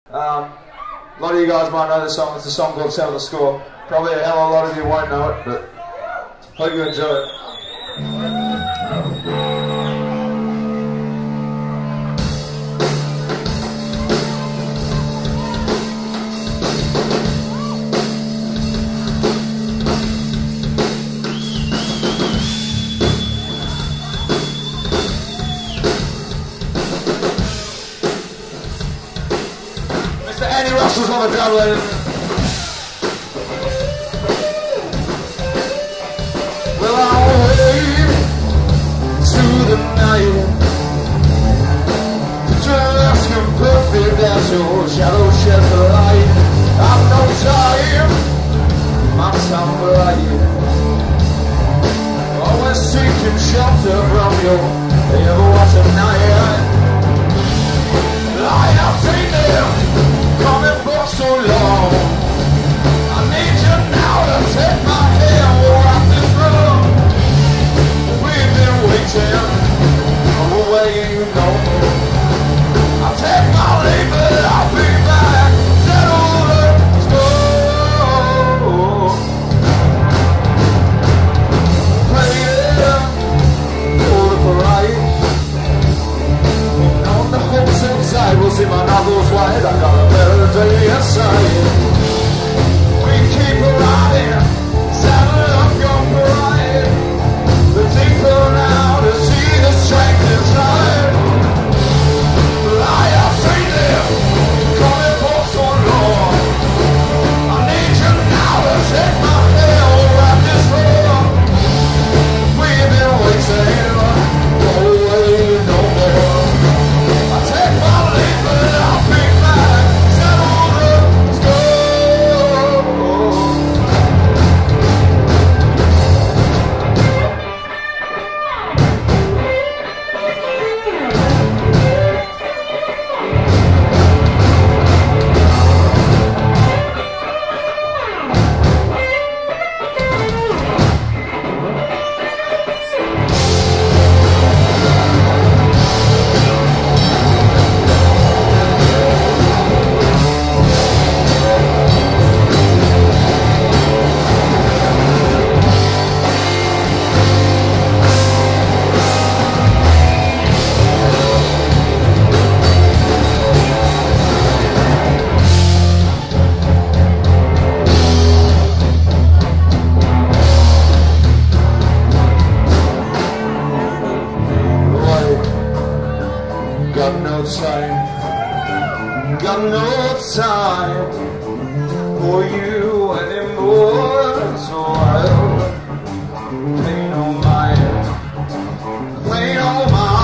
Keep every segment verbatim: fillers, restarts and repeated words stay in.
Um, a lot of you guys might know this song. It's a song called Settle the Score. Probably a hell of a lot of you won't know it, but hope you enjoy it. Mister Andy Russell's on the drum, ladies. Well, I'll wait to the night, just imperfect as your shadow sheds the light. I've no time, my time bright, always seeking shelter from you. Ever watch a night? I have seen them coming for so long. I need you now to take my hand, walk this road. We've been waiting, I'm waiting no more. I'll take my leave, but I'll be back. Settle the score. Play it for the price. On the hopes inside, we'll see my novels wide. I got a better day inside. We keep riding, saddle up your pride. The deeper now to see the strength inside. I have seen this coming for so long. I need you now to take my hand, wrap this road. We've been waiting, oh wait no more. I take my leave, but I'll be back. Settle the score. Got no time, got no time for you anymore. So I'll play no mind, play no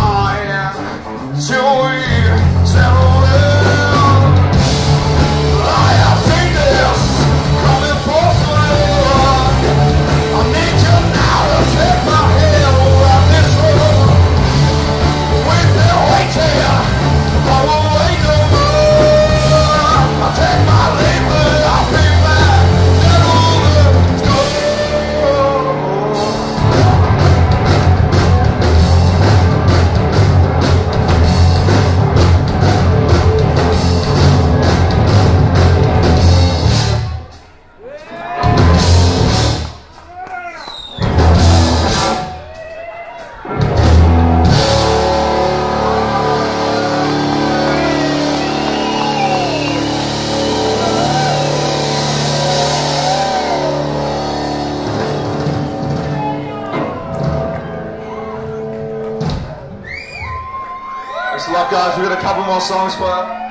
mind till we settle down. I have seen this coming for so long. I need you now to take my hand around this road. We've been waiting, I won't wait no more. I'll take my leave, but I'll be back. Settle the score. Thanks a lot, guys. We've got a couple more songs for you.